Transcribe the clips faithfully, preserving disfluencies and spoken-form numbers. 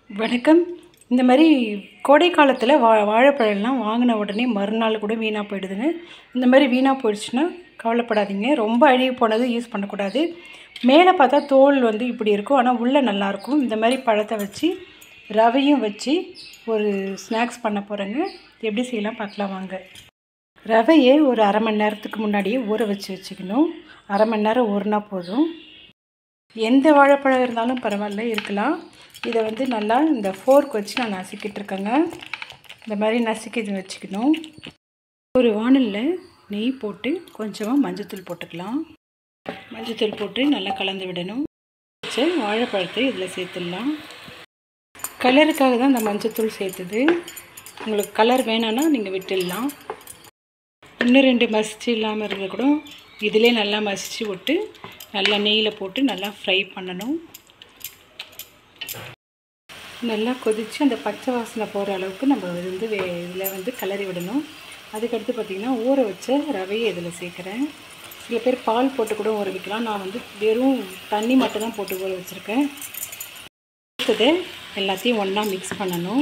வணக்கம். இந்த மாதிரி கோடை காலத்தில் வா வாழைப்பழம்லாம் வாங்கின உடனே மறுநாள் கூட வீணாக போயிடுதுங்க. இந்த மாதிரி வீணாக போயிடுச்சுன்னா கவலைப்படாதீங்க. ரொம்ப அழுகி போனது யூஸ் பண்ணக்கூடாது. மேலே பார்த்தா தோல் வந்து இப்படி இருக்கும், ஆனால் உள்ளே நல்லாயிருக்கும். இந்த மாதிரி பழத்தை வச்சு ரவையும் வச்சு ஒரு ஸ்நாக்ஸ் பண்ண போகிறேங்க. எப்படி செய்யலாம் பார்க்கலாம் வாங்க. ரவையை ஒரு அரை மணி நேரத்துக்கு முன்னாடியே ஊற வச்சு வச்சுக்கணும். அரை மணி நேரம் ஊறினா போதும். எந்த வாழைப்பழம் இருந்தாலும் பரவாயில்ல, இருக்கலாம். இதை வந்து நல்லா இந்த ஃபோர்க் வச்சு நான் நசுக்கிட்டு இருக்கேங்க. இந்த மாதிரி நசுக்கி இது வச்சுக்கணும். ஒரு வாணலில் நெய் போட்டு கொஞ்சமாக மஞ்சத்தூள் போட்டுக்கலாம். மஞ்சத்தூள் போட்டு நல்லா கலந்து விடணும். வச்ச வாழைப்பழத்தை இதில் சேர்த்துடலாம். கலருக்காக தான் இந்த மஞ்சத்தூள் சேர்த்துது. உங்களுக்கு கலர் வேணான்னா நீங்கள் விட்டுடலாம். இன்னும் ரெண்டு மசிச்சு இல்லாமல் இருந்தால் கூட இதிலே நல்லா மசிச்சு விட்டு நல்லா நெய்யில் போட்டு நல்லா ஃப்ரை பண்ணணும். நல்லா கொதித்து அந்த பச்சை வாசனை போகிற அளவுக்கு நம்ம வந்து வே இதில் வந்து கிளறி விடணும். அதுக்கடுத்து பார்த்திங்கன்னா ஊற வச்ச ரவையை இதில் சேர்க்குறேன். சில பேர் பால் போட்டு கூட ஊற வைக்கலாம். நான் வந்து வெறும் தண்ணி மட்டும் தான் போட்டு ஊற வச்சுருக்கேன். சேர்த்தது எல்லாத்தையும் ஒன்றா மிக்ஸ் பண்ணணும்.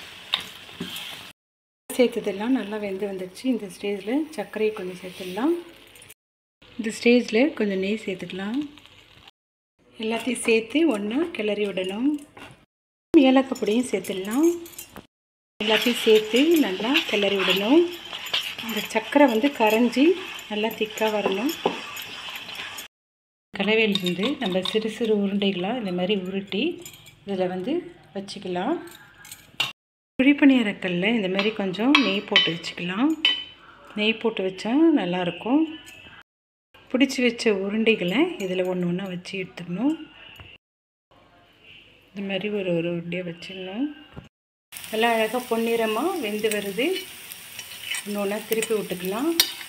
சேர்த்ததெல்லாம் நல்லா வெந்து வந்துடுச்சு. இந்த ஸ்டேஜில் சர்க்கரையை கொஞ்சம் சேர்த்துடலாம். இந்த ஸ்டேஜில் கொஞ்சம் நெய் சேர்த்துக்கலாம். எல்லாத்தையும் சேர்த்து ஒன்றா கிளறி விடணும். ஏலக்காய் பொடியும் சேர்த்துடலாம். எல்லாத்தையும் சேர்த்து நல்லா கிளறி விடணும். அந்த சர்க்கரை வந்து கரைஞ்சி நல்லா திக்காக வரணும். கலவையிலிருந்து நம்ம சிறு சிறு உருண்டைகளாக இந்த மாதிரி உருட்டி இதில் வந்து வச்சுக்கலாம். குழிப்பணியாரக்கல்ல இந்த மாதிரி கொஞ்சம் நெய் போட்டு வச்சுக்கலாம். நெய் போட்டு வச்சா நல்லாயிருக்கும். பிடிச்சி வச்ச உருண்டைகளை இதில் ஒன்று ஒன்றா வச்சு எடுத்துக்கணும். இந்த மாதிரி ஒரு ஒரு உருண்டையாக வச்சிடணும். எல்லாம் அழகாக பொன்னிறமாக வெந்து வருது. ஒன்று ஒன்றா திருப்பி விட்டுக்கலாம்.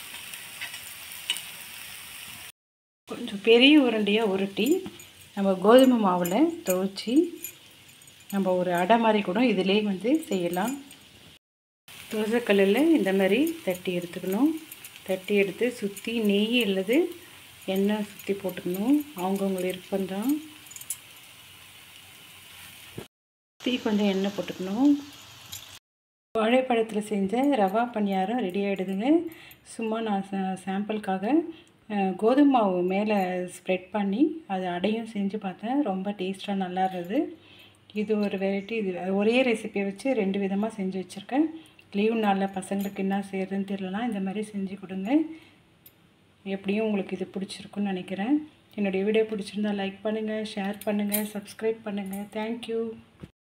கொஞ்சம் பெரிய உருண்டையாக உருட்டி நம்ம கோதுமை மாவில் துவைச்சி நம்ம ஒரு அடை மாதிரி கூட இதிலே வந்து செய்யலாம். தோசைக்கல்லில் இந்த மாதிரி தட்டி எடுத்துக்கணும். தட்டி எடுத்து சுற்றி நெய் அல்லது எண்ணெய் சுற்றி போட்டுக்கணும். அவங்கவுங்க விருப்பம்தான். சுற்றி கொஞ்சம் எண்ணெய் போட்டுக்கணும். வாழைப்பழத்தில் செஞ்ச ரவா பணியாரம் ரெடி ஆகிடுதுங்க. சும்மா நான் சாம்பிளுக்காக கோதுமை மாவு மேலே ஸ்ப்ரெட் பண்ணி அது அடையும் செஞ்சு பார்த்தேன். ரொம்ப டேஸ்ட்டாக நல்லா இருந்தது. இது ஒரு வெரைட்டி. இது ஒரே ரெசிபியை வச்சு ரெண்டு விதமாக செஞ்சு வச்சுருக்கேன். லீவ் நாளில் பசங்களுக்கு என்ன செய்கிறதுன்னு தெரியலனா இந்த மாதிரி செஞ்சு கொடுங்க. எப்படியும் உங்களுக்கு இது பிடிச்சிருக்குன்னு நினைக்கிறேன். என்னுடைய வீடியோ பிடிச்சிருந்தால் லைக் பண்ணுங்கள், ஷேர் பண்ணுங்கள், சப்ஸ்கிரைப் பண்ணுங்கள். தேங்க்யூ.